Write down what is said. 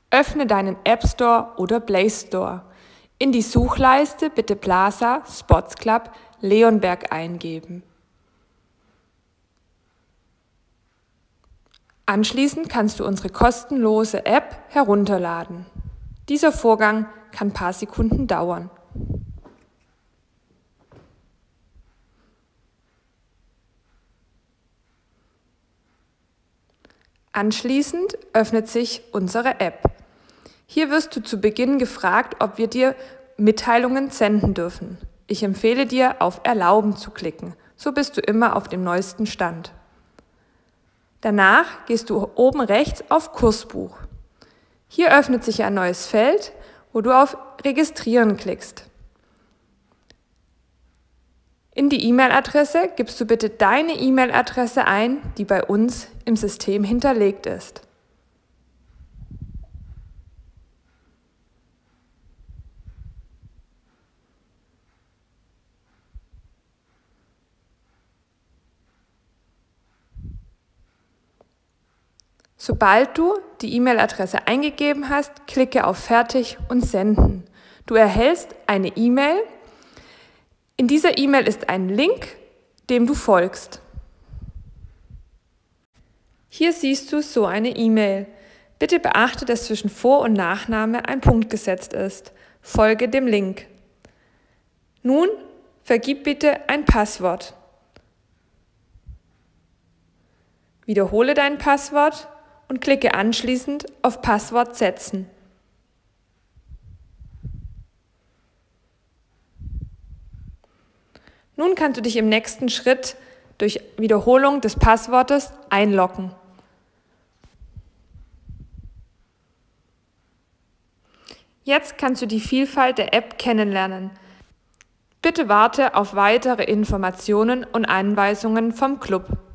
Öffne deinen App Store oder Play Store. In die Suchleiste bitte Plaza Sports Club Leonberg eingeben. Anschließend kannst du unsere kostenlose App herunterladen. Dieser Vorgang kann ein paar Sekunden dauern. Anschließend öffnet sich unsere App. Hier wirst du zu Beginn gefragt, ob wir dir Mitteilungen senden dürfen. Ich empfehle dir, auf Erlauben zu klicken. So bist du immer auf dem neuesten Stand. Danach gehst du oben rechts auf Kursbuch. Hier öffnet sich ein neues Feld, wo du auf Registrieren klickst. In die E-Mail-Adresse gibst du bitte deine E-Mail-Adresse ein, die bei uns im System hinterlegt ist. Sobald du die E-Mail-Adresse eingegeben hast, klicke auf Fertig und Senden. Du erhältst eine E-Mail. In dieser E-Mail ist ein Link, dem du folgst. Hier siehst du so eine E-Mail. Bitte beachte, dass zwischen Vor- und Nachname ein Punkt gesetzt ist. Folge dem Link. Nun vergib bitte ein Passwort. Wiederhole dein Passwort und klicke anschließend auf Passwort setzen. Nun kannst du dich im nächsten Schritt durch Wiederholung des Passwortes einloggen. Jetzt kannst du die Vielfalt der App kennenlernen. Bitte warte auf weitere Informationen und Anweisungen vom Club.